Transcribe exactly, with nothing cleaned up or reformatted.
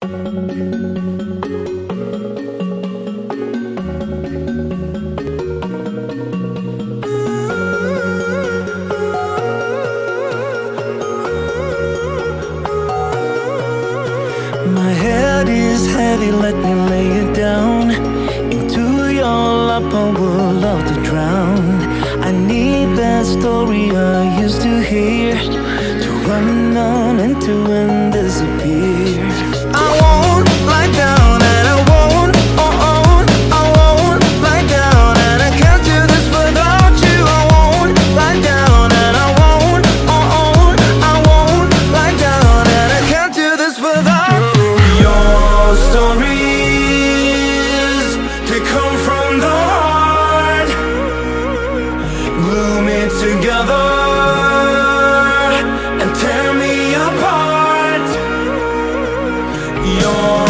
My head is heavy, let me lay it down. Into your lap I would love to drown. I need that story I used to hear, to run on into and disappear. I won't lie down and I won't, oh oh, I won't lie down and I can't do this without you. I won't lie down and I won't, oh oh, I won't lie down and I can't do this without you. Your stories, they come from the heart, glue me together and tear me apart. Your